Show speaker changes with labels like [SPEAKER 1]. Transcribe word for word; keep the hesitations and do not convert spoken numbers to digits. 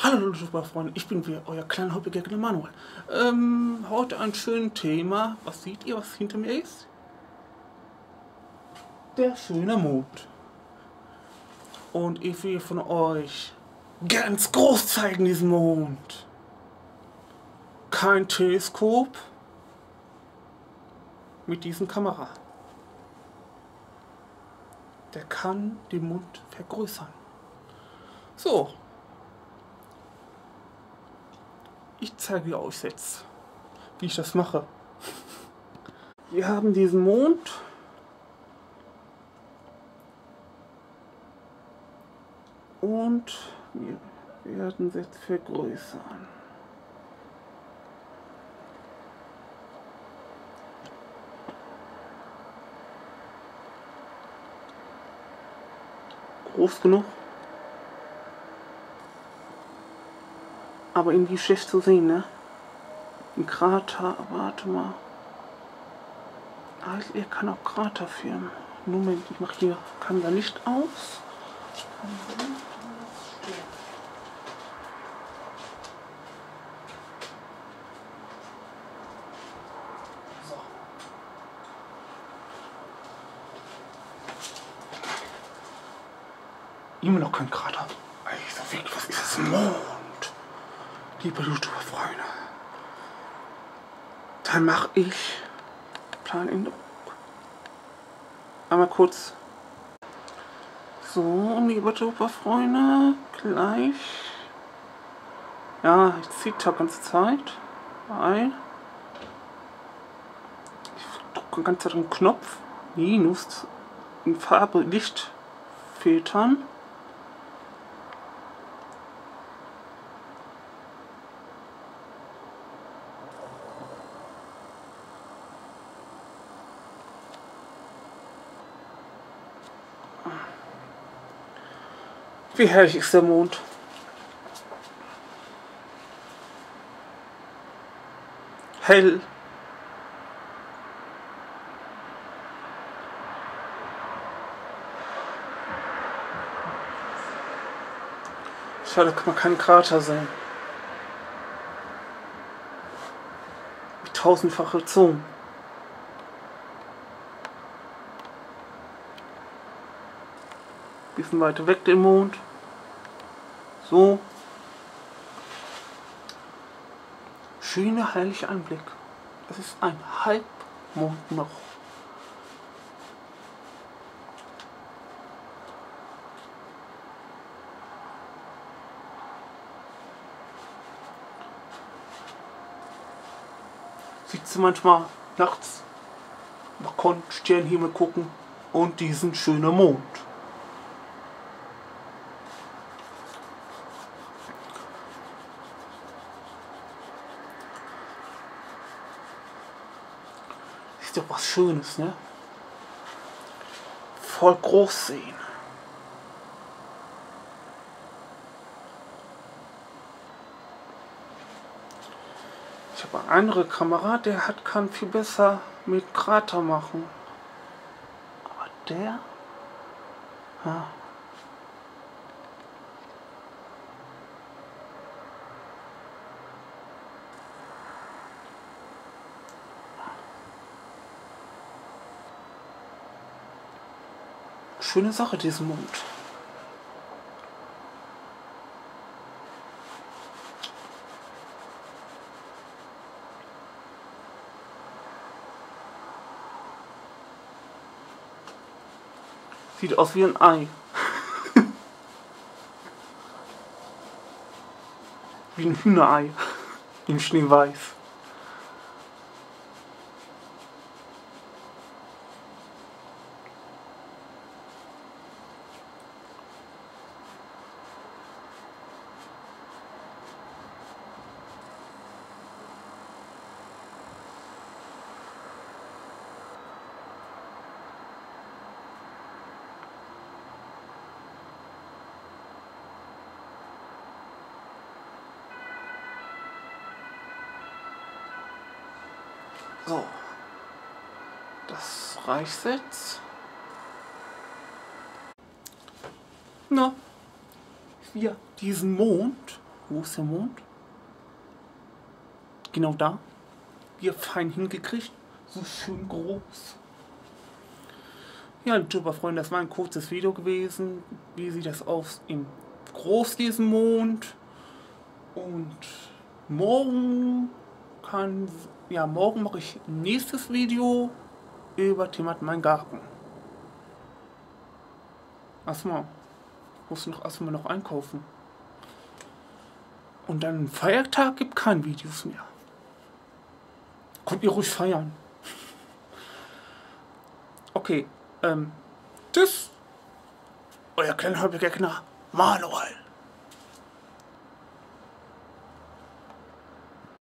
[SPEAKER 1] Hallo super Freunde, ich bin wieder euer kleiner Hobbygegner Manuel. Ähm, heute ein schönes Thema. Was seht ihr, was hinter mir ist? Der schöne Mond. Und ich will von euch ganz groß zeigen, diesen Mond. Kein Teleskop mit diesen Kamera. Der kann den Mond vergrößern. So. Ich zeige euch jetzt, wie ich das mache. Wir haben diesen Mond. Und wir werden es jetzt vergrößern. Groß genug, aber irgendwie schlecht zu sehen, ne? Ein Krater, warte mal. Also er kann auch Krater filmen. Moment, ich mache hier Kamera nicht aus. So. Immer noch kein Krater. Also wirklich, was ist das? Mond? Liebe YouTuber-Freunde. Dann mache ich Planänderung. Einmal kurz. So, liebe YouTuber-Freunde, gleich. Ja, ich ziehe die ganze Zeit. Weil ich drücke die ganze Zeit einen Knopf. Minus in Farbe Licht filtern. Wie herrlich ist der Mond. Hell. Schade, kann man keinen Krater sehen. Mit tausendfache Zoom. Bisschen weiter weg den Mond. So. Schöner, herrlicher Anblick. Das ist ein Halbmond noch. Sitze manchmal nachts am Balkon, Sternenhimmel gucken und diesen schönen Mond. Ist doch was Schönes, ne? Voll groß sehen. Ich habe eine andere Kamera, der hat kann viel besser mit Krater machen. Aber der? Ja. Schöne Sache, diesen Mond. Sieht aus wie ein Ei. Wie ein Hühnerei. In Schneeweiß. So, das reicht jetzt. Na, wir diesen Mond Wo ist der Mond? Genau da. Hier fein hingekriegt. So schön groß. Ja, YouTuber-Freunde, das war ein kurzes Video gewesen. Wie sieht das aus im Groß, diesen Mond? Und morgen kann, ja, morgen mache ich ein nächstes Video über Thema mein Garten. Erstmal, muss noch erstmal noch einkaufen. Und dann Feiertag gibt keine Videos mehr. Könnt ihr ruhig feiern. Okay, ähm, tschüss. Euer kleiner Hobbygeckner Manuel.